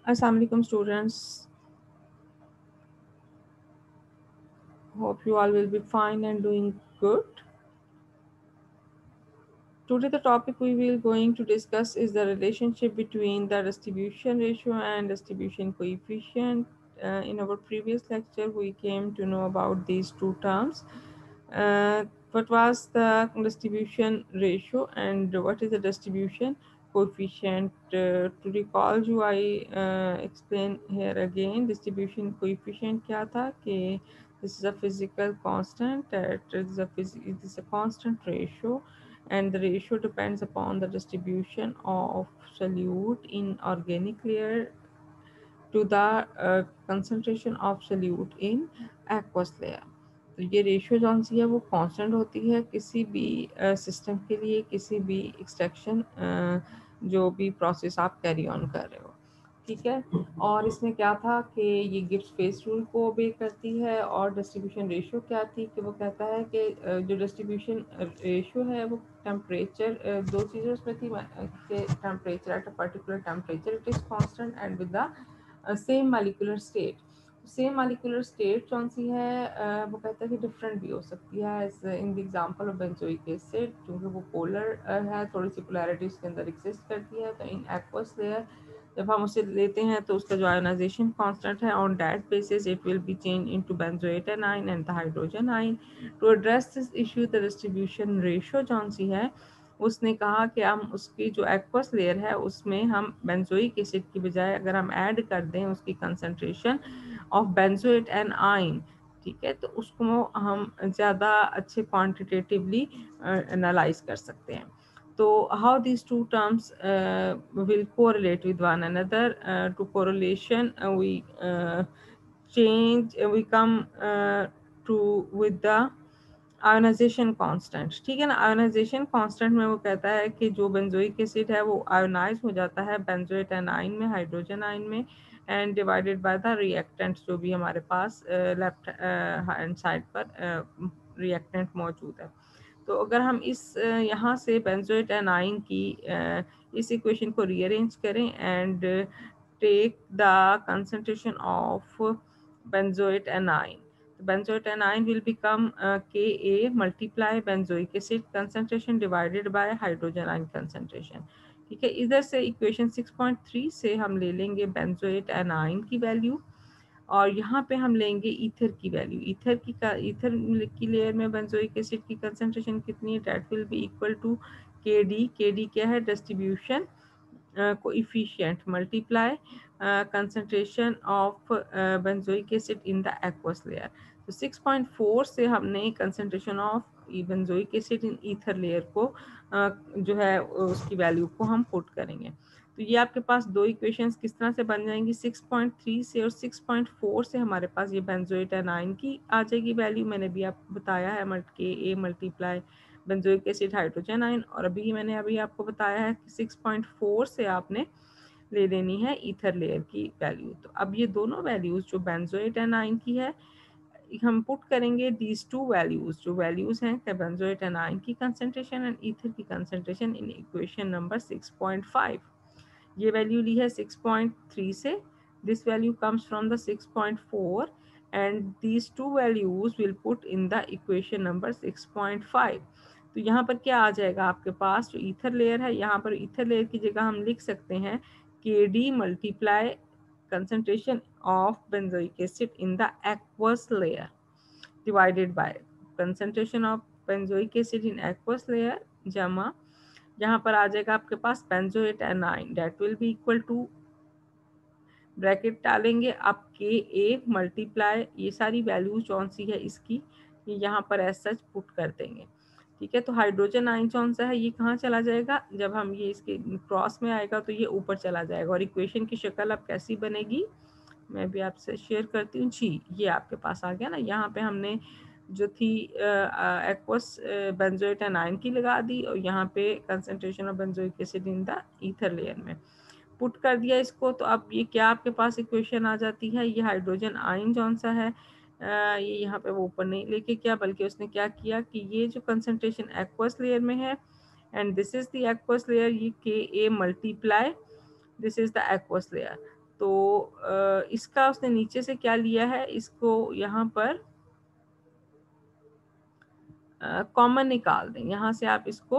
Assalamu alaikum students. Hope you all will be fine and doing good. Today the topic we will going to discuss is the relationship between the distribution ratio and distribution coefficient. In our previous lecture we came to know about these two terms. What was the distribution ratio and what is the distribution coefficient? To recall you, I explain here again. Distribution coefficient क्या था कि this is a physical constant. It is a constant ratio, and the ratio depends upon the distribution of solute in organic layer to the concentration of solute in aqueous layer. तो ये ratio जौन सी है वो constant होती है किसी भी सिस्टम के लिए, किसी भी एक्सट्रैक्शन जो भी प्रोसेस आप कैरी ऑन कर रहे हो, ठीक है। और इसमें क्या था कि ये गिब्स फेस रूल को ओबे करती है, और डिस्ट्रीब्यूशन रेशियो क्या थी कि वो कहता है कि जो डिस्ट्रीब्यूशन रेशियो है वो टेम्परेचर, दो चीज़ें उसमें थी कि temperature at a particular temperature it is constant and with the same molecular state. Same molecular state कौन सी है, वो कहता है कि डिफरेंट भी हो सकती है। In the example of benzoic acid, क्योंकि वो पोलर है, थोड़ी सी पोलैरिटी उसके अंदर एग्जिस्ट करती है, तो इन एक्वस लेयर जब हम उसे लेते हैं तो उसका जो आयोनाइजेशन कांस्टेंट है, on that basis it will be change into benzoate anion and the hydrogen ion. To address this issue the distribution ratio जौन सी है उसने कहा कि हम उसकी जो एक्वस लेयर है उसमें हम बेंजोइक एसिड की बजाय अगर हम ऐड कर दें उसकी कंसंट्रेशन ऑफ बेंजोएट एंड आइन, ठीक है, तो उसको हम ज़्यादा अच्छे क्वांटिटेटिवली एनालाइज कर सकते हैं। तो how these two terms will correlate with one another? To correlation we come to with the ionization constant, ठीक है ना। आयोनाइजेशन कांस्टेंट में वो कहता है कि जो बेंजोइक एसिड है वो आयोनाइज हो जाता है बेंजोएट एनाइन में, हाइड्रोजन आइन में, and divided by the reactant जो भी हमारे पास लेफ्ट हैंड साइड पर रिएक्टेंट मौजूद है। तो अगर हम इस यहाँ से बेंजोएट एनाइन की इस इक्वेशन को रीअरेंज करें and take the concentration of benzoate anion. The benzoate anion will become Ka multiply benzoic acid concentration divided by hydrogen ion concentration. ठीक है, इधर से इक्वेशन 6.3 से हम ले लेंगे बेंजोएट एनाइन की वैल्यू, और यहाँ पे हम लेंगे ईथर की वैल्यू। ईथर की लेयर में बेंजोइक एसिड की कंसंट्रेशन कितनी है, that will be equal to K D क्या है, distribution coefficient multiply concentration of benzoic acid in the aqueous layer। तो 6.4 से हमने concentration of benzoic acid in ether layer को जो है उसकी वैल्यू को हम पुट करेंगे। तो ये आपके पास दो इक्वेशंस किस तरह से बन जाएंगी, 6.3 से और 6.4 से हमारे पास ये बेंजोएट एनाइन की आ जाएगी वैल्यू। मैंने भी आपको बताया है के multiply benzoic acid hydrogen ion, और अभी आपको बताया है कि 6.4 से आपने ले लेनी है ईथर लेयर की वैल्यू। तो अब ये दोनों वैल्यूज जो बेंजोएट एनाइन की है हम पुट करेंगे दीज टू वैल्यूज, जो वैल्यूज हैं बेंजोएट एनाइन की कंसंट्रेशन एंड ईथर की कंसंट्रेशन इन इक्वेशन नंबर 6.5। ये वैल्यू ली है 6.3 से, this value comes from the 6.4 and these two values will put in the equation number 6.5। तो यहाँ पर क्या आ जाएगा आपके पास, जो ईथर लेयर है यहाँ पर ईथर लेयर की जगह हम लिख सकते हैं K D multiply concentration of benzoic acid in the aqueous layer divided by concentration of benzoic acid in aqueous layer जमा यहाँ पर आ जाएगा आपके पास benzoate anion, that will be equal to bracket डालेंगे आप के ए मल्टीप्लाई ये सारी वैल्यूज कौन सी है इसकी ये यहाँ पर एज सच पुट कर देंगे, ठीक है। तो हाइड्रोजन आयन कौन सा है ये कहाँ चला जाएगा, जब हम ये इसके क्रॉस में आएगा तो ये ऊपर चला जाएगा, और इक्वेशन की शक्ल अब कैसी बनेगी मैं भी आपसे शेयर करती हूँ जी। ये आपके पास आ गया ना, यहाँ पे हमने जो थी एक्वस बेंजोएट एनाइन की लगा दी, और यहाँ पे concentration of benzoic acid in the ether layer में पुट कर दिया इसको। तो अब ये क्या आपके पास इक्वेशन आ जाती है, ये हाइड्रोजन आयन कौन सा है ये यहाँ पे वो ऊपर नहीं लेके क्या, बल्कि उसने क्या किया कि ये जो कंसंट्रेशन एक्वस लेयर में है and this is the aqueous layer, ये K A multiply this is the aqueous layer. तो इसका उसने नीचे से क्या लिया है, इसको यहाँ पर कॉमन निकाल दें। यहाँ से आप इसको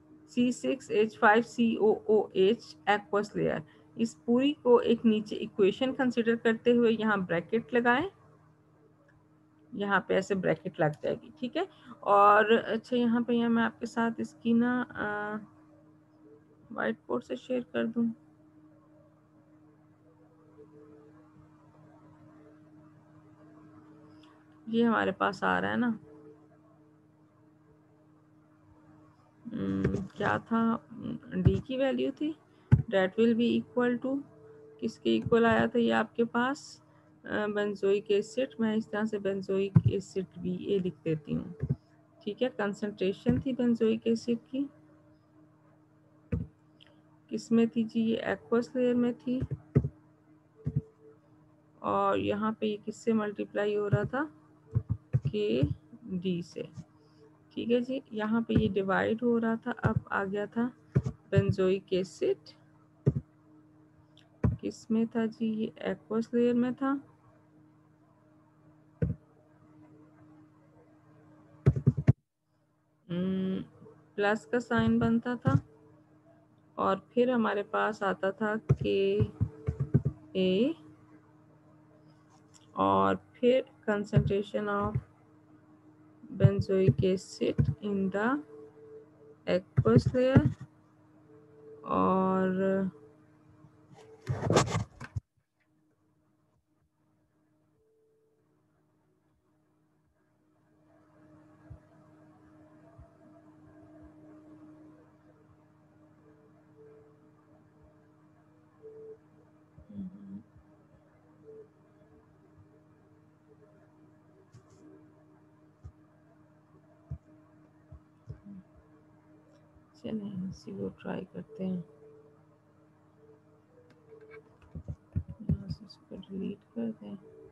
C6H5COOH एक्वस लेयर, इस पूरी को एक नीचे इक्वेशन कंसिडर करते हुए यहाँ ब्रैकेट लगाएं, यहाँ पे ऐसे ब्रैकेट लग जाएगी, ठीक है। और अच्छा यहाँ पे मैं आपके साथ इसकी ना व्हाइट बोर्ड से शेयर कर दूं। ये हमारे पास आ रहा है ना, क्या था, डी की वैल्यू थी that will be equal to, किसके इक्वल आया था ये आपके पास, बेंजोइक एसिड। मैं इस तरह से बेंजोइक एसिड बी ए लिख देती हूँ, ठीक है। कंसंट्रेशन थी बेंजोइक एसिड की, किस में थी जी, ये एक्वस लेयर में थी, और यहाँ पे ये किससे मल्टीप्लाई हो रहा था, के डी से, ठीक है जी। यहाँ पे ये डिवाइड हो रहा था, अब आ गया था बेंजोइक एसिड, किस में था जी, ये एक्वस लेयर में था, प्लस का साइन बनता था, और फिर हमारे पास आता था के ए, और फिर concentration of benzoic acid in the aqueous layer, और चलिए इसी को ट्राई करते हैं, यहाँ से इसको डिलीट कर दें।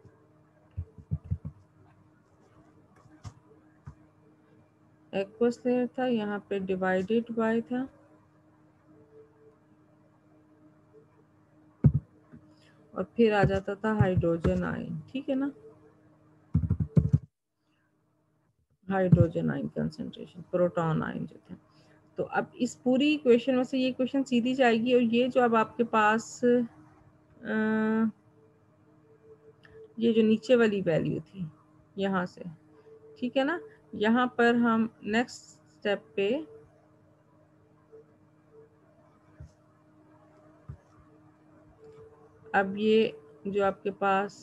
एक्वस लेयर था, यहाँ पे डिवाइडेड बाय था, और फिर आ जाता था हाइड्रोजन आयन, ठीक है ना, hydrogen ion concentration, proton ion जो थे। तो अब इस पूरी इक्वेशन में से ये इक्वेशन सीधी जाएगी, और ये जो अब आपके पास ये जो नीचे वाली वैल्यू थी यहाँ से, ठीक है ना, यहाँ पर हम नेक्स्ट स्टेप पे अब ये जो आपके पास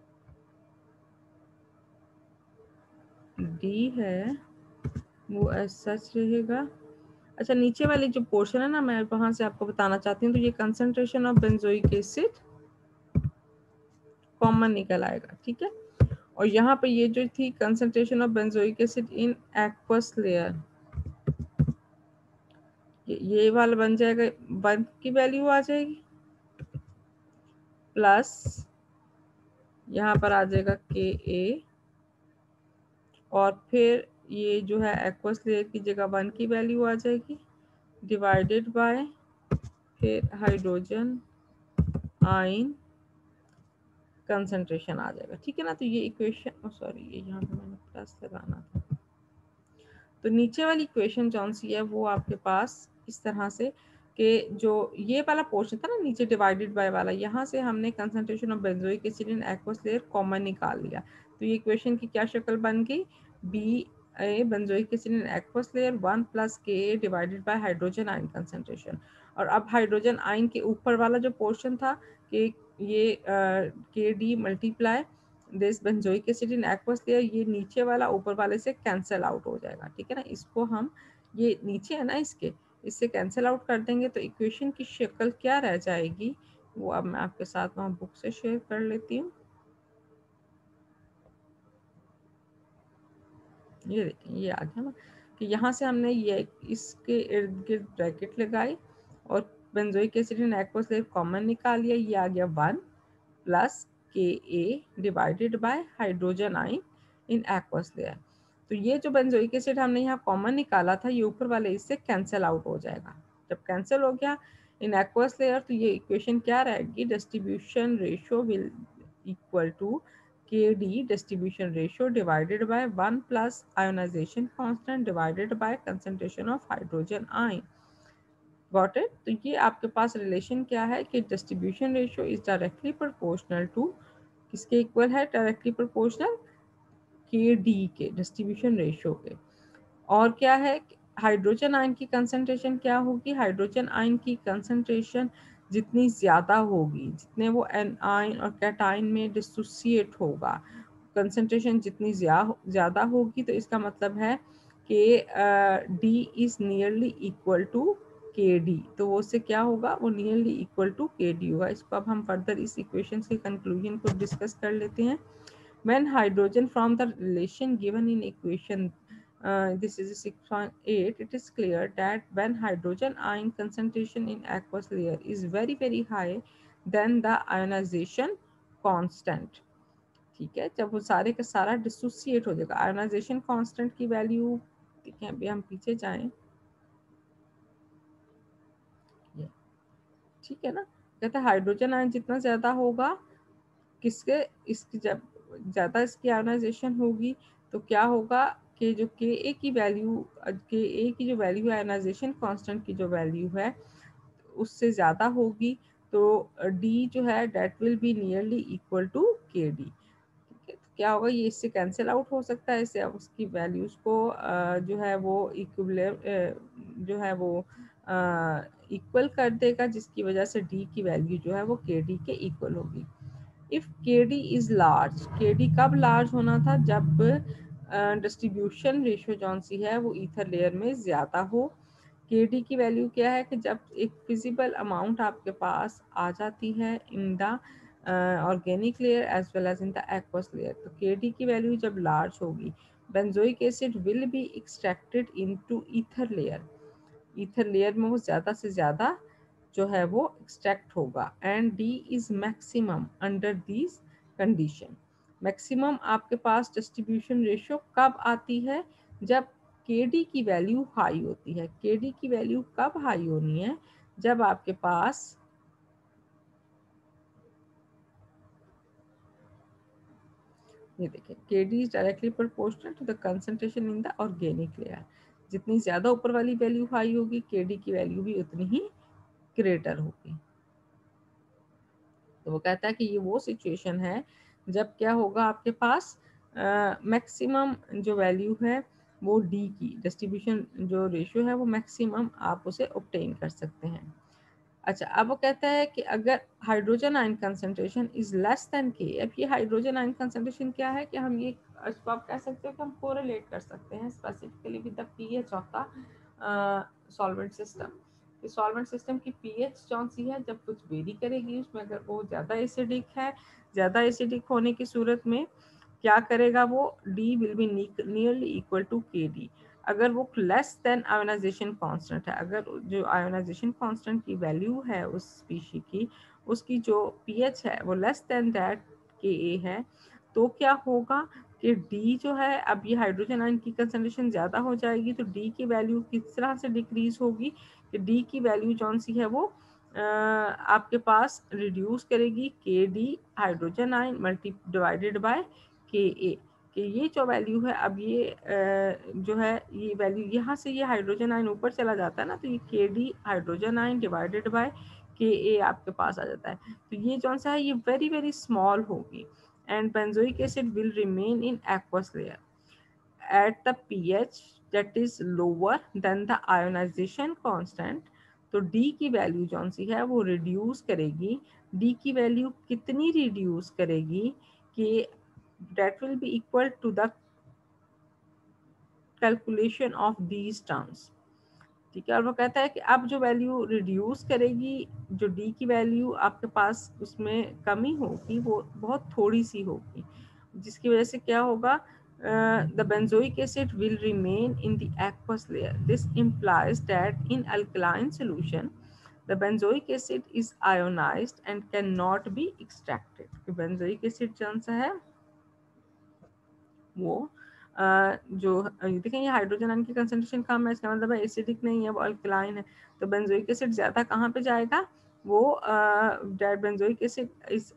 डी है वो एज सच रहेगा। अच्छा नीचे वाली जो पोर्शन है ना, मैं वहां से आपको बताना चाहती हूँ, तो ये concentration of benzoic acid common निकल आएगा, ठीक है। और यहाँ पे ये जो थी concentration of benzoic acid in aqueous layer, ये वाला बन जाएगा, 1 की वैल्यू आ जाएगी, प्लस यहाँ पर आ जाएगा के ए, और फिर ये जो है एक्वस लेयर की जगह 1 की वैल्यू आ जाएगी, डिवाइडेड बाय फिर हाइड्रोजन आयन कंसंट्रेशन आ जाएगा, ठीक है ना। तो ये इक्वेशन, सॉरी ये यहाँ पे मैंने प्लस लगाना था, तो नीचे वाली इक्वेशन कौन सी है, वो आपके पास इस तरह से कि जो ये वाला पोर्शन था ना नीचे डिवाइडेड बाय वाला, यहाँ से हमने concentration of benzoic acid in aqueous layer common निकाल लिया, तो ये इक्वेशन की क्या शक्ल बन गई, B A benzoic acid in aqueous layer 1 plus K A divided by hydrogen ion concentration. और अब हाइड्रोजन आयन के ऊपर वाला जो पोर्शन था कि ये K D multiply this benzoic acid in aqueous layer, ये नीचे वाला ऊपर वाले से कैंसिल आउट हो जाएगा, ठीक है ना। इसको हम, ये नीचे है ना इसके, इससे कैंसिल आउट कर देंगे, तो इक्वेशन की शक्ल क्या रह जाएगी, वो अब मैं आपके साथ वहाँ बुक से शेयर कर लेती हूँ। ये देखें ये आ गया ना, कि यहाँ से हमने ये इसके इर्द गिर्द ब्रैकेट लगाई, और benzoic acid in aqueous layer common निकाल लिया, ये आ गया 1 plus K A divided by hydrogen ion in aqueous layer. तो ये जो बेंजोइक एसिड हमने यहाँ कॉमन निकाला था, ये ऊपर वाले इससे कैंसिल आउट हो जाएगा। जब कैंसिल हो गया, इन एक्वस लेयर, तो ये इक्वेशन क्या रहेगी, distribution ratio will equal to K D distribution ratio divided by 1 plus ionisation constant divided by concentration of hydrogen ion. Got it. तो ये आपके पास रिलेशन क्या है कि distribution ratio is directly proportional to, किसके इक्वल है, डायरेक्टली प्रोपोर्शनल के डी के, डिस्ट्रीब्यूशन रेशियो के। और क्या है, हाइड्रोजन आयन की कंसंट्रेशन क्या होगी, हाइड्रोजन आयन की कंसंट्रेशन जितनी ज़्यादा होगी, जितने वो एनाइन और कैटाइन में डिसोसिएट होगा, कंसंट्रेशन जितनी ज़्यादा होगी, तो इसका मतलब है कि D is nearly equal to K D, तो वो उससे क्या होगा, वो nearly equal to K D होगा। इसको अब हम फर्दर इस इक्वेशन के कंक्लूजन को डिस्कस कर लेते हैं। When hydrogen from the relation given in equation, this is 6.8, it is clear that when hydrogen ion concentration in aqueous layer is very high, then the ionization constant, ठीक है, जब वो सारे का सारा डिसोसिएट हो जाएगा, आयोनाइजेशन कांस्टेंट की वैल्यू, ठीक है, अभी हम पीछे जाएं, ठीक है ना, कहते हैं हाइड्रोजन आयन जितना ज्यादा होगा, किसके, इसकी जब ज़्यादा इसकी आयोनाइजेशन होगी तो क्या होगा कि जो के ए की वैल्यू, के ए की जो वैल्यू है आयोनाइजेशन कांस्टेंट की जो वैल्यू है उससे ज़्यादा होगी, तो डी जो है that will be nearly equal to K D. ठीक है, तो क्या होगा, ये इससे कैंसिल आउट हो सकता है, इससे उसकी वैल्यूज़ को जो है वो इक्विवेलेंट जो है वो इक्वल कर देगा, जिसकी वजह से डी की वैल्यू जो है वो के डी के इक्वल होगी। If K D is large, K D कब लार्ज होना था, जब डिस्ट्रीब्यूशन रेशियो जौन सी है वो ईथर लेयर में ज़्यादा हो। के डी की वैल्यू क्या है कि जब एक फिजिबल अमाउंट आपके पास आ जाती है in the organic layer as well as in the aqueous layer, तो के डी की वैल्यू जब लार्ज होगी, benzoic acid will be extracted into ether layer, ether layer में वो ज़्यादा से ज़्यादा जो है वो एक्सट्रैक्ट होगा, and D is maximum under these conditions. Maximum आपके पास डिस्ट्रीब्यूशन रेशियो कब आती है, जब के डी की वैल्यू हाई होती है। के डी की वैल्यू कब हाई होनी है, जब आपके पास, ये देखें, K D is directly proportional to the concentration in the organic layer, जितनी ज़्यादा ऊपर वाली वैल्यू हाई होगी, के डी की वैल्यू भी उतनी ही ग्रेटर होगी। तो वो कहता है कि ये वो सिचुएशन है जब क्या होगा, आपके पास मैक्सिमम जो वैल्यू है वो डी की डिस्ट्रीब्यूशन जो रेशियो है वो मैक्सिमम आप उसे ऑब्टेन कर सकते हैं। अच्छा, अब वो कहता है कि अगर hydrogen ion concentration is less than K, अब ये हाइड्रोजन आयन कंसंट्रेशन क्या है कि हम ये, इसको आप कह सकते हो कि हम कोरिलेट कर सकते हैं specifically with the pH of the solvent system. Solvent system की पीएच कौन सी है, जब कुछ वेरी करेगी उसमें, अगर वो ज़्यादा एसिडिक है, ज़्यादा एसिडिक होने की सूरत में क्या करेगा, वो D will be nearly equal to K D. अगर वो लेस देन आयोनाइजेशन कांस्टेंट है, अगर जो आयोनाइजेशन कांस्टेंट की वैल्यू है उस स्पीशी की, उसकी जो पीएच है वो लेस देन दैट के ए है, तो क्या होगा कि डी जो है, अब ये हाइड्रोजन आयन की कंसंट्रेशन ज़्यादा हो जाएगी, तो डी की वैल्यू किस तरह से डिक्रीज होगी कि डी की वैल्यू कौन सी है वो आपके पास रिड्यूस करेगी K D hydrogen ion multi divided by K A, कि ये जो वैल्यू है, अब ये जो है ये वैल्यू यहाँ से ये हाइड्रोजन आयन ऊपर चला जाता है ना, तो ये K D hydrogen ion divided by K A आपके पास आ जाता है, तो ये जो सा है ये वेरी स्मॉल होगी, and benzoic acid will remain in aqueous layer at the pH that is lower than the ionization constant। तो D की वैल्यू जौन सी है वो रिड्यूस करेगी, D की वैल्यू कितनी रिड्यूस करेगी कि that will be equal to the calculation of these terms। ठीक है, और वो कहता है कि अब जो वैल्यू रिड्यूस करेगी, जो डी की वैल्यू आपके पास उसमें कमी होगी वो बहुत थोड़ी सी होगी, जिसकी वजह से क्या होगा, the benzoic acid will remain in the aqueous layer। This implies that in alkaline solution the benzoic acid is ionized and cannot be extracted। benzoic acid कौन सा है, वो जो देखें ये हाइड्रोजन आयन की कंसंट्रेशन कम है, इसका मतलब है एसिडिक नहीं है, वो अल्कलाइन है। तो बेंजोइक एसिड ज़्यादा कहाँ पे जाएगा, वो that benzoic acid is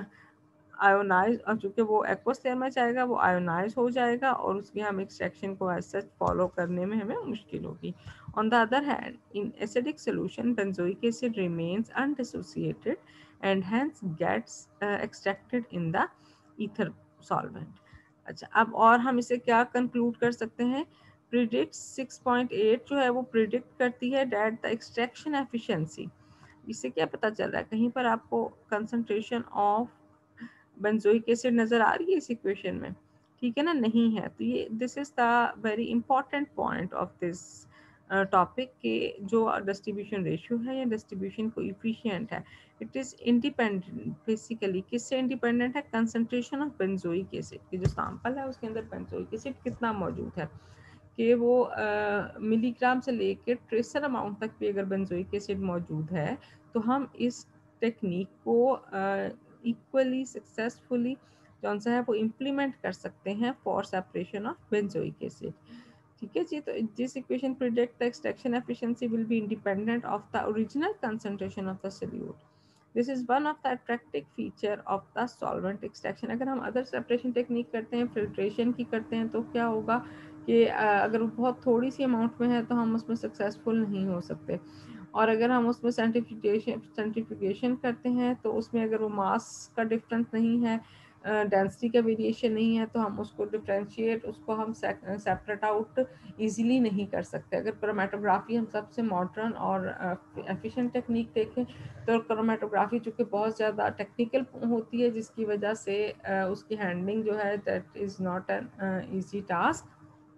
ionize, और चूंकि वो एक्वस लेयर में जाएगा वो आयोनाइज हो जाएगा और उसकी हम एक्सट्रैक्शन को एज सच फॉलो करने में हमें मुश्किल होगी। On the other hand in acidic solution benzoic acid remains undissociated and hence gets extracted in the ether solvent. अच्छा, अब और हम इसे क्या कंक्लूड कर सकते हैं, प्रिडिक्ट 6.8 जो है वो प्रिडिक्ट करती है डेट द एक्सट्रैक्शन एफिशिएंसी। इससे क्या पता चल रहा है, कहीं पर आपको कंसंट्रेशन ऑफ बेंजोइक एसिड नज़र आ रही है इस इक्वेशन में, ठीक है ना, नहीं है। तो ये this is the very important point of this topic के जो डिस्ट्रीब्यूशन रेशियो है या डिस्ट्रीब्यूशन कोएफिशिएंट है, इट इज़ इंडिपेंडेंट बेसिकली, किससे इंडिपेंडेंट है, कंसंट्रेशन ऑफ बेंजोइक एसिड की जो सैंपल है उसके अंदर बेंजोइक एसिड कितना मौजूद है, कि वो मिलीग्राम से लेकर ट्रेसर अमाउंट तक भी अगर बेंजोइक एसिड मौजूद है तो हम इस टेक्निक को इक्वली सक्सेसफुली जौन सा है वो इम्प्लीमेंट कर सकते हैं for separation of benzoic acid. ठीक है जी, तो this equation predict the extraction efficiency will be independent of the original concentration of the solute. This is one of the attractive feature of the solvent extraction. अगर हम other separation technique करते हैं, filtration की करते हैं, तो क्या होगा कि अगर वो बहुत थोड़ी सी अमाउंट में है तो हम उसमें सक्सेसफुल नहीं हो सकते, और अगर हम उसमें सेंट्रीफ्यूगेशन करते हैं तो उसमें अगर वो मास का डिफरेंस नहीं है, डेंसिटी का वेरिएशन नहीं है, तो हम उसको डिफ्रेंशिएट, उसको हम सेपरेट आउट इजीली नहीं कर सकते। अगर क्रोमेटोग्राफी हम सबसे मॉडर्न और एफिशिएंट टेक्निक देखें तो क्रोमेटोग्राफी चूँकि बहुत ज़्यादा टेक्निकल होती है जिसकी वजह से उसकी हैंडलिंग जो है that is not an easy task.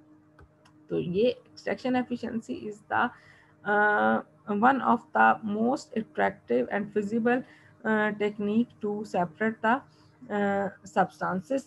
तो ये extraction efficiency is the one of the most attractive and feasible technique to separate the substances.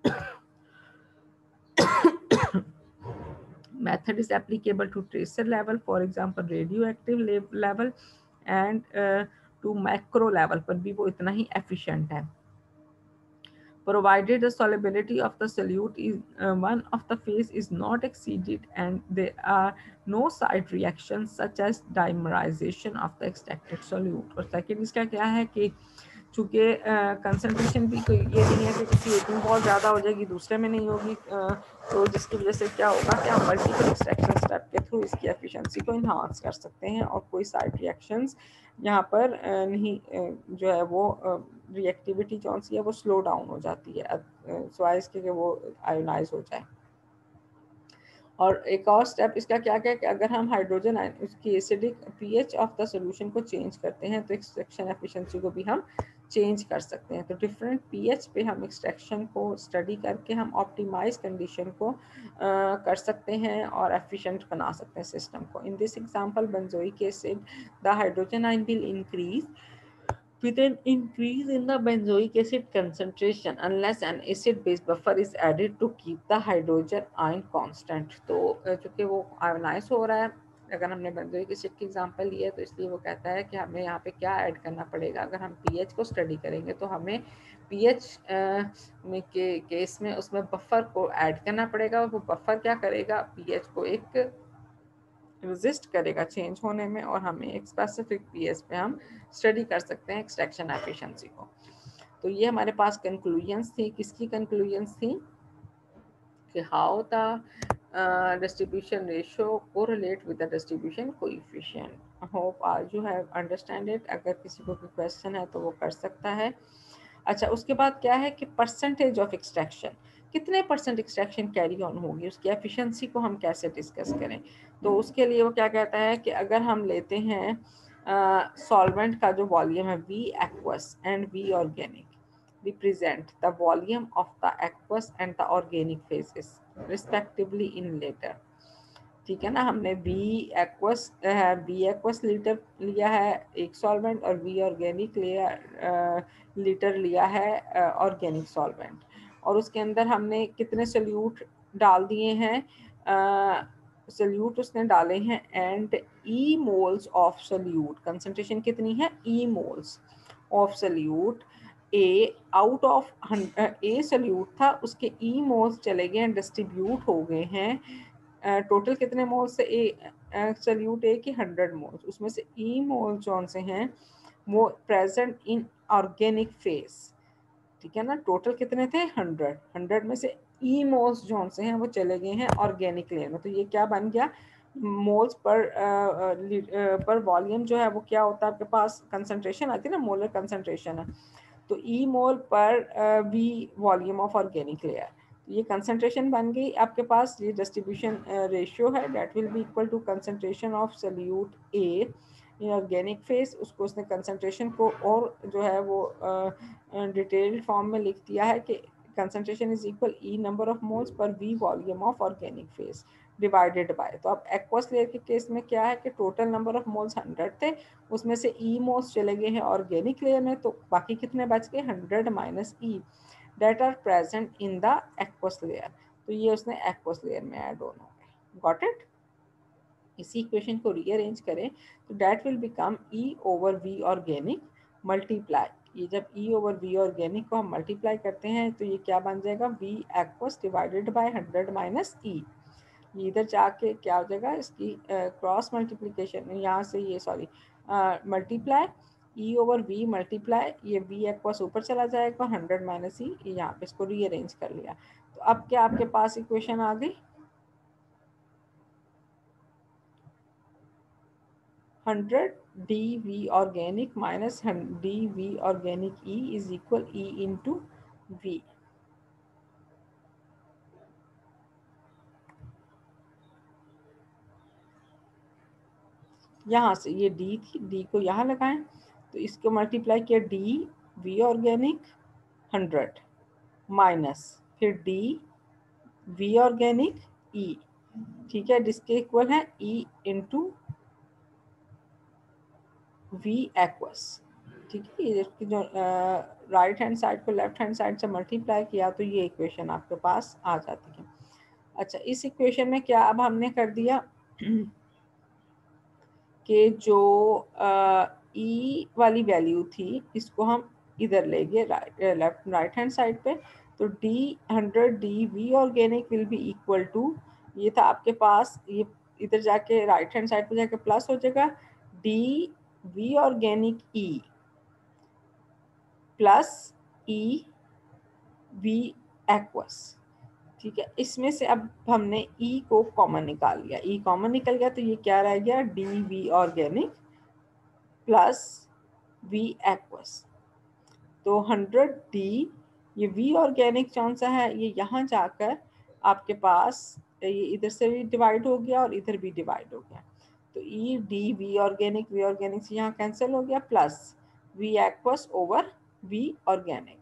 Method is applicable to tracer level, for example radioactive level, and to macro level पर भी वो इतना ही efficient है, provided the solubility of the solute is one of the phase is not exceeded and there are no side reactions such as dimerization of the extracted solute। और second इसका क्या है कि चूँकि कंसंट्रेशन भी कोई ये नहीं है कि किसी एक में बहुत ज़्यादा हो जाएगी दूसरे में नहीं होगी, तो जिसकी वजह से क्या होगा कि हम मल्टीपल एक्सट्रैक्शन स्टेप के थ्रू इसकी एफिशिएंसी को इन्हांस कर सकते हैं और कोई साइड रिएक्शंस यहाँ पर नहीं जो है वो रिएक्टिविटी कौन सी है वो स्लो डाउन हो जाती है सिवाय इसके कि वो आयोनाइज हो जाए। और एक और स्टेप इसका क्या क्या कि अगर हम हाइड्रोजन उसकी acidic pH of the solution को चेंज करते हैं तो एक्सट्रैक्शन एफिशिएंसी को भी हम चेंज कर सकते हैं। तो डिफरेंट पीएच पे हम एक्सट्रैक्शन को स्टडी करके हम ऑप्टिमाइज कंडीशन को कर सकते हैं और एफिशिएंट बना सकते हैं सिस्टम को। In this example benzoic acid the hydrogen ion will increase with an increase in the benzoic acid concentration unless an acid base buffer is added to keep the hydrogen ion constant। तो चूँकि वो ionise हो रहा है, अगर हमने benzoic acid की example ली है तो इसलिए वो कहता है कि हमें यहाँ पे क्या ऐड करना पड़ेगा। अगर हम पीएच को स्टडी करेंगे तो हमें पीएच में के केस में उसमें बफर को ऐड करना पड़ेगा। वो बफर क्या करेगा, पीएच को एक रेजिस्ट करेगा चेंज होने में और हमें एक स्पेसिफिक पीएच पे हम स्टडी कर सकते हैं एक्सट्रैक्शन एफिशिएंसी को। तो ये हमारे पास कंक्लूजन्स थी। किसकी कंक्लूजन्स थी कि how the distribution ratio correlate with the distribution coefficient. Hope आज यू हैव अंडरस्टैंड इट। अगर किसी को कोई क्वेश्चन है तो वो कर सकता है। अच्छा, उसके बाद क्या है कि परसेंटेज ऑफ एक्सट्रैक्शन, कितने परसेंट एक्सट्रैक्शन कैरी ऑन होगी, उसकी एफिशिएंसी को हम कैसे डिस्कस करें। तो उसके लिए वो क्या कहता है कि अगर हम लेते हैं सॉल्वेंट का जो वॉल्यूम है V aqueous and V organic represent the volume of the aqueous and the organic phases respectively in liter। ठीक है ना, हमने वी एक्वस लीटर लिया है एक सॉल्वेंट और वी ऑर्गेनिक लिया लीटर लिया है ऑर्गेनिक सॉल्वेंट, और उसके अंदर हमने कितने सोल्यूट डाल दिए हैं, सोल्यूट उसने डाले हैं and E moles of solute, concentration कितनी है E moles of solute A out of A solute था, उसके ई मोल्स चले गए हैं, डिस्ट्रीब्यूट हो गए हैं। टोटल कितने मोल्स से ए सोल्यूट ए की 100 मोल्स, उसमें से ई मोल्स कौन से हैं वो प्रेजेंट इन ऑर्गेनिक फेज, ठीक है ना। टोटल कितने थे 100, 100 में से ई मोल्स जो से हैं वो चले गए हैं ऑर्गेनिक लेयर में। तो ये क्या बन गया, मोल्स पर वॉल्यूम जो है वो क्या होता है आपके पास, कंसंट्रेशन आती है ना, मोलर कंसंट्रेशन है। तो E mole per V volume of organic layer, ये कंसंट्रेशन बन गई आपके पास। ये डिस्ट्रीब्यूशन रेशियो है, that will be equal to concentration of solute A in organic phase. उसको उसने कंसंट्रेशन को और जो है वो डिटेल्ड फॉर्म में लिख दिया है कि concentration is equal E number of moles per V volume of organic phase divided by. तो अब एक्वस लेयर के केस में क्या है कि टोटल नंबर ऑफ मोल्स 100 थे, उसमें से ई मोल्स चले गए हैं ऑर्गेनिक लेयर में, तो बाकी कितने बच गए 100 minus E that are present in the aqueous layer. तो ये उसने एक्वस लेयर में ऐड ऑन हो गए। Got it. इसी इक्वेशन को रीअरेंज करें तो that will become E over V organic multiply, ये जब ई ओवर वी ऑर्गेनिक को हम मल्टीप्लाई करते हैं तो ये क्या बन जाएगा, V aqueous divided by 100 minus E. ये इधर जाके क्या हो जाएगा, इसकी क्रॉस मल्टीप्लिकेशन, यहाँ से ये sorry multiply E over V multiply, ये वी एक्वस ऊपर चला जाएगा, 100 माइनस ई यहाँ पे इसको रीअरेंज कर लिया। तो अब क्या आपके पास इक्वेशन आ गई, 100 dV organic minus dV organic E is equal E into V. यहाँ से ये D थी, D को यहाँ लगाएं तो इसको मल्टीप्लाई किया dV ऑर्गेनिक 100 माइनस फिर dV ऑर्गेनिक E, ठीक है, जिसके इक्वल है E इंटू वी एक्वस, ठीक है। ये जो राइट हैंड साइड को लेफ्ट हैंड साइड से मल्टीप्लाई किया तो ये इक्वेशन आपके पास आ जाती है। अच्छा, इस इक्वेशन में क्या अब हमने कर दिया कि जो ई वाली वैल्यू थी इसको हम इधर ले गए राइट हैंड साइड पे। तो D 100 D V organic will be equal to, ये था आपके पास, ये इधर जाके राइट हैंड साइड पे जाके प्लस हो जाएगा, D V organic E plus E V aqueous, ठीक है। इसमें से अब हमने ई को कॉमन निकाल लिया, ई कॉमन निकल गया तो ये क्या रह गया, D V organic plus V aqueous. तो 100 डी, ये वी ऑर्गेनिक कौन सा है, ये यहाँ जाकर आपके पास ये इधर से भी डिवाइड हो गया और इधर भी डिवाइड हो गया। तो ई डी वी ऑर्गेनिक से यहाँ कैंसिल हो गया, plus V aqueous over V organic.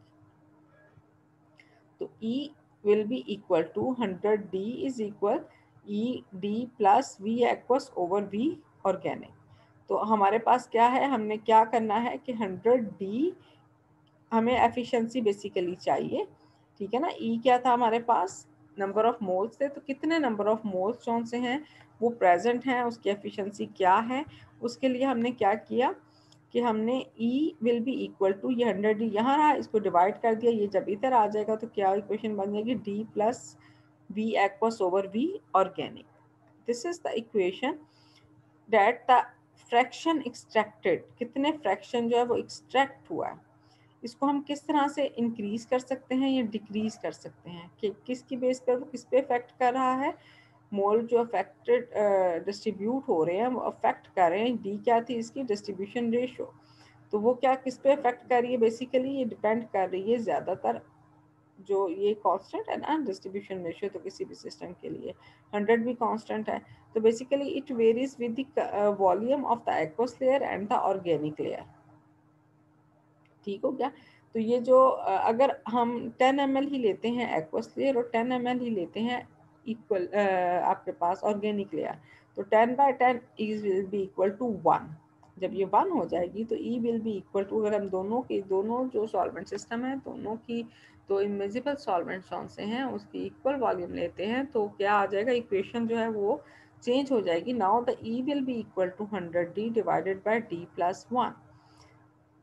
तो E will be equal to 100 D is equal E D plus V aqueous over V organic। तो हमारे पास क्या है, हमने क्या करना है कि 100 D हमें एफिशिएंसी बेसिकली चाहिए, ठीक है ना। E क्या था हमारे पास, नंबर ऑफ मोल्स थे, तो कितने नंबर ऑफ मोल्स कौन से हैं वो प्रेजेंट हैं, उसकी एफिशिएंसी क्या है, उसके लिए हमने क्या किया कि हमने E will be equal to, ये 100D यहाँ रहा, इसको डिवाइड कर दिया, ये जब इधर आ जाएगा तो क्या इक्वेशन बन जाएगी, D plus V aqueous over V organic. This is the equation that the fraction extracted, कितने फ्रैक्शन जो है वो एक्सट्रैक्ट हुआ है, इसको हम किस तरह से इंक्रीज कर सकते हैं या डिक्रीज कर सकते हैं, कि किसकी बेस पर वो किस पे इफेक्ट कर रहा है, मोल जो अफेक्टेड डिस्ट्रीब्यूट हो रहे हैं वो अफेक्ट कर रहे हैं, डी क्या थी इसकी डिस्ट्रीब्यूशन रेशियो, तो वो क्या किस पे अफेक्ट कर रही है, बेसिकली ये डिपेंड कर रही है ज़्यादातर, जो ये कांस्टेंट है ना डिस्ट्रीब्यूशन रेशियो, तो किसी भी सिस्टम के लिए 100 भी कांस्टेंट है, तो basically it varies with the volume of the aqueous layer and the organic layer, ठीक हो गया। तो ये जो अगर हम 10 ml ही लेते हैं एक्वस लेयर और 10 ml ही लेते हैं इक्वल आपके पास ऑर्गेनिक लेयर, तो 10/10 is will be equal to 1। जब ये 1 हो जाएगी तो E will be equal to, अगर हम दोनों जो सॉल्वेंट सिस्टम है दोनों की तो इमिजिबल सॉल्वेंट कौन से हैं उसकी इक्वल वॉल्यूम लेते हैं, तो क्या आ जाएगा, इक्वेशन जो है वो चेंज हो जाएगी। Now the E will be equal to 100 D divided by D plus 1,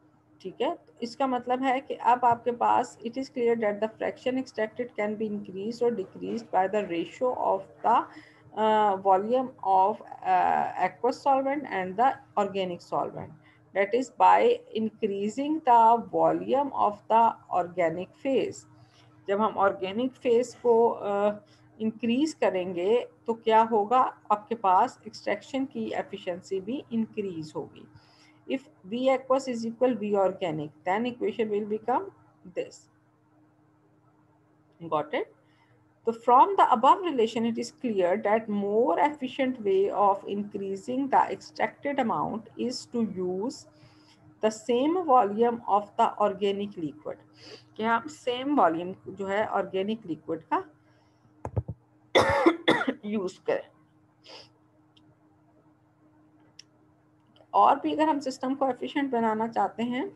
ठीक है, तो इसका मतलब है कि अब आपके पास it is clear that the fraction extracted can be increase और decrease by the ratio of the volume of aqueous solvent and the organic solvent, that is by increasing the volume of the organic phase. जब हम organic phase को increase करेंगे तो क्या होगा, आपके पास एक्सट्रैक्शन की एफिशिएंसी भी इंक्रीज होगी. If V aqueous is equal V organic, then equation will become this. Got it? So from the above relation, it is clear that more efficient way of increasing the extracted amount is to use the same volume of the organic liquid. कि हम same volume जो है organic liquid का use करें. और भी अगर हम सिस्टम को एफिशिएंट बनाना चाहते हैं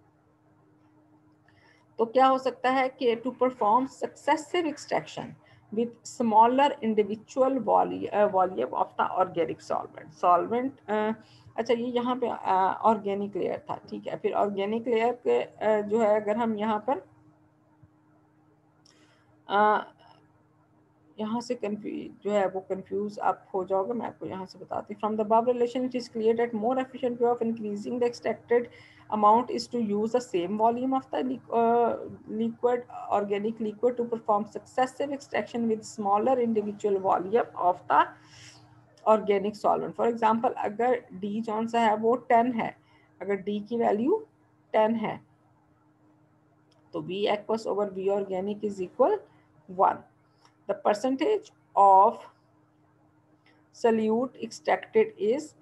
तो क्या हो सकता है कि to perform successive extraction with smaller individual volume of the organic solvent. अच्छा, ये यहाँ पे ऑर्गेनिक लेयर था, ठीक है. फिर ऑर्गेनिक लेयर के जो है अगर हम यहाँ पर यहाँ से जो है वो कंफ्यूज आप हो जाओगे. मैं आपको यहाँ से बताती हूँ. From the above relation it is clear that more efficient way of increasing the extracted amount is to use the same volume of the organic liquid to perform successive extraction with smaller individual volume of the organic solvent. For example, अगर D जौन सा है वो 10 है, अगर D की value 10 है तो V aqueous over V organic is equal 1. The percentage of solute extracted is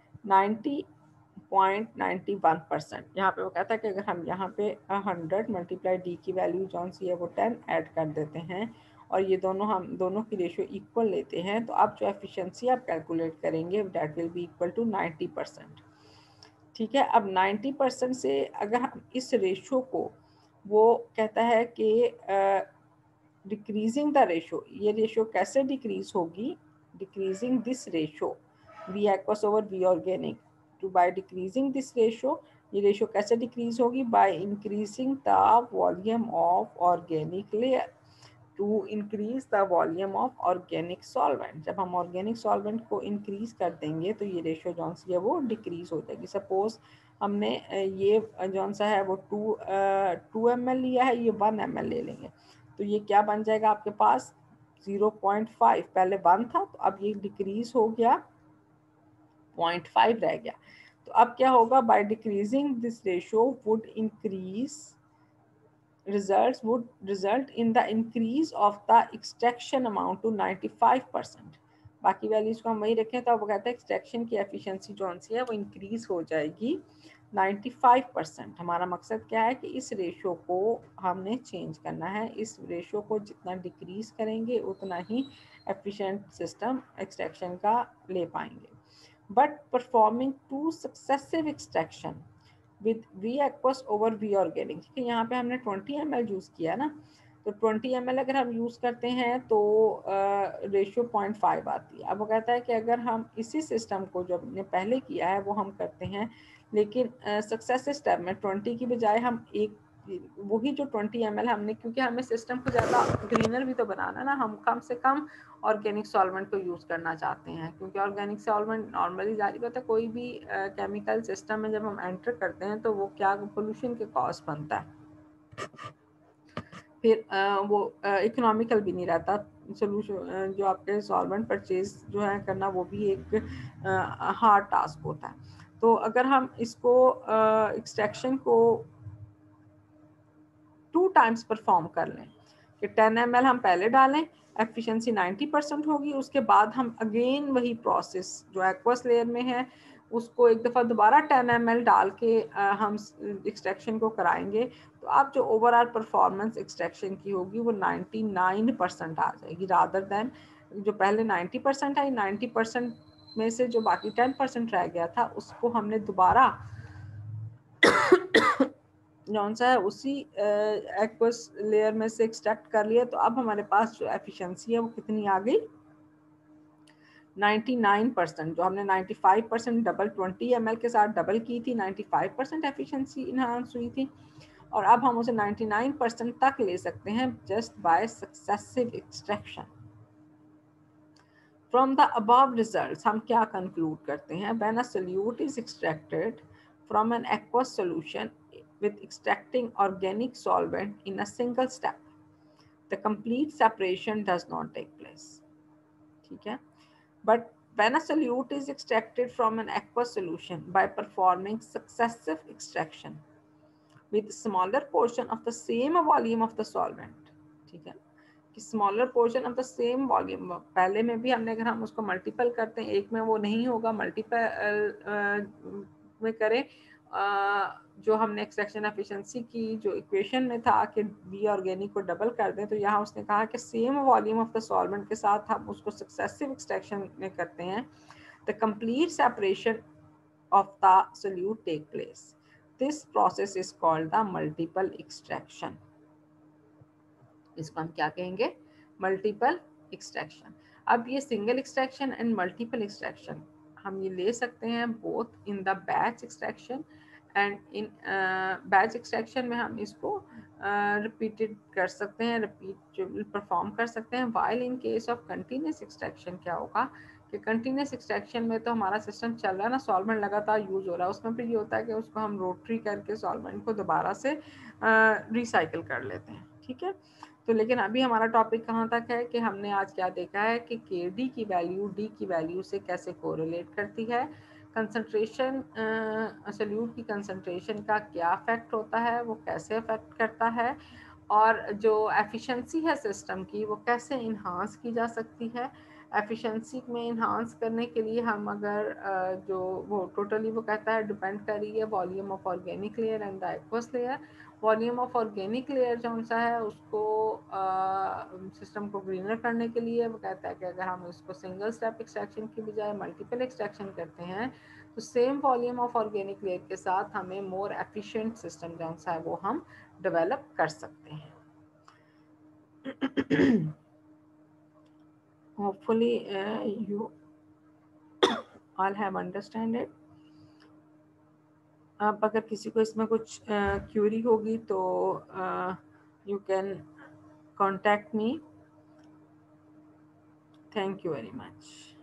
90.91%. यहाँ पे वो कहता है कि अगर हम यहाँ पे 100 मल्टीप्लाई डी की वैल्यू जौन सी है वो 10 ऐड कर देते हैं और ये हम दोनों की रेशियो इक्वल लेते हैं तो आप जो एफिशिएंसी आप कैलकुलेट करेंगे that will be equal to 90%. ठीक है, अब 90% से अगर हम इस रेशियो को, वो कहता है कि डिक्रीजिंग द रेशियो, ये रेशियो कैसे डिक्रीज होगी, decreasing this ratio V aqueous over V organic, to by decreasing this ratio, ये रेशियो कैसे डिक्रीज होगी, by increasing the volume of organic layer, to increase the volume of organic solvent. जब हम organic solvent को increase कर देंगे तो ये रेशियो जौन सी है वो डिक्रीज हो जाएगी. सपोज हमने ये जौन सा है वो 2 ml लिया है, ये 1 ml ले लेंगे तो ये क्या बन जाएगा आपके पास 0.5. पहले 1 था तो अब ये डिक्रीज हो गया 0.5 रह गया. तो अब क्या होगा, by decreasing this ratio would increase would result in the increase of the extraction amount to 95%. बाकी वैल्यूज को हम वही रखें तो अब वो कहता है एक्सट्रैक्शन की एफिशिएंसी जो सी है वो इंक्रीज हो जाएगी 95%. हमारा मकसद क्या है कि इस रेशो को हमने चेंज करना है. इस रेशो को जितना डिक्रीज करेंगे उतना ही एफिशिएंट सिस्टम एक्सट्रैक्शन का ले पाएंगे. But performing 2 successive extraction with V aqueous over V organic, ठीक है. यहाँ पे हमने 20 ml यूज़ किया ना, तो 20 ml अगर हम यूज़ करते हैं तो रेशियो 0.5 आती है. अब वो कहता है कि अगर हम इसी सिस्टम को जो हमने पहले किया है वो हम करते हैं, लेकिन सक्सेसिव स्टेप में 20 की बजाय हम वही जो 20 ml हमने, क्योंकि हमें सिस्टम को ज़्यादा ग्रीनर भी तो बनाना ना, हम कम से कम ऑर्गेनिक सॉल्वेंट को यूज़ करना चाहते हैं, क्योंकि ऑर्गेनिक सॉल्वेंट नॉर्मली जारी बात है कोई भी केमिकल सिस्टम में जब हम एंटर करते हैं तो वो क्या पोल्यूशन के कॉज बनता है, फिर वो इकोनॉमिकल भी नहीं रहता. सोल्यूशन जो आपके सॉल्वेंट परचेज जो है करना वो भी एक हार्ड टास्क होता है. तो अगर हम इसको एक्सट्रैक्शन को 2 टाइम्स परफॉर्म कर लें कि 10 ml हम पहले डालें, एफिशिएंसी 90% होगी, उसके बाद हम अगेन वही प्रोसेस जो एक्वस लेयर में है उसको एक दफ़ा दोबारा 10 ml डाल के हम एक्सट्रैक्शन को कराएंगे तो आप जो ओवरऑल परफॉर्मेंस एक्सट्रैक्शन की होगी वो 99% आ जाएगी, रादर देन जो पहले 90% आई, 90% में से जो बाकी 10% रह गया था उसको हमने दोबारा जौन सा है उसी एक्वस लेयर में से एक्सट्रैक्ट कर लिया. तो अब हमारे पास जो एफिशिएंसी है वो कितनी आ गई, 99%, जो हमने 95% डबल 20 ml के साथ डबल की थी, 95% एफिशिएंसी इन्हांस हुई थी, और अब हम उसे 99% तक ले सकते हैं just by successive extraction. From the above results हम क्या कंक्लूड करते हैं? When a solute is extracted from an aqueous solution with extracting organic solvent in a single step, the complete separation does not take place. ठीक है? But when a solute is extracted from an aqueous solution by performing successive extraction with smaller portion of the same volume of the solvent, ठीक है, कि smaller portion of the same volume, पहले में भी हमने, अगर हम उसको मल्टीपल करते हैं, एक में वो नहीं होगा, मल्टीपल में करें, जो हमने एक्सट्रैक्शन एफिशिएंसी की जो इक्वेशन में था कि बी ऑर्गेनिक को डबल कर दें, तो यहाँ उसने कहा कि same volume of the solvent के साथ हम उसको सक्सेसिव एक्सट्रैक्शन में करते हैं, the complete separation of the solute take place. This process is called the multiple extraction. इसको हम क्या कहेंगे? Multiple extraction. अब ये single extraction and multiple extraction हम ये ले सकते हैं both in the batch extraction and in batch extraction में हम इसको रिपीटेड कर सकते हैं, रिपीट परफॉर्म कर सकते हैं। While in case of continuous extraction क्या होगा कि कंटिन्यूस एक्सट्रैक्शन में तो हमारा सिस्टम चल रहा है ना, सॉल्वेंट लगातार यूज हो रहा है, उसमें फिर ये होता है कि उसको हम रोटरी करके सॉल्वेंट को दोबारा से रिसाइकिल कर लेते हैं। ठीक है, तो लेकिन अभी हमारा टॉपिक कहाँ तक है कि हमने आज क्या देखा है कि के डी की वैल्यू डी की वैल्यू से कैसे कोरिलेट करती है, कंसंट्रेशन सोल्यूट की कंसंट्रेशन का क्या इफेक्ट होता है, वो कैसे इफेक्ट करता है, और जो एफिशिएंसी है सिस्टम की वो कैसे इन्हांस की जा सकती है। एफिशिएंसी में इन्हांस करने के लिए हम अगर जो वो टोटली वो कहता है डिपेंड कर रही है volume of organic layer and the aqueous layer. Volume of organic layer जो सा है उसको सिस्टम को ग्रीनर करने के लिए वो कहता है कि अगर हम इसको सिंगल स्टेप एक्सट्रैक्शन की बजाय मल्टीपल एक्सट्रैक्शन करते हैं तो same volume of organic layer के साथ हमें मोर एफिशिएंट सिस्टम जो सा है वो हम डेवलप कर सकते हैं। hopefully you all have understand it. अब अगर किसी को इसमें कुछ क्यूरी होगी तो you can contact me. Thank you very much.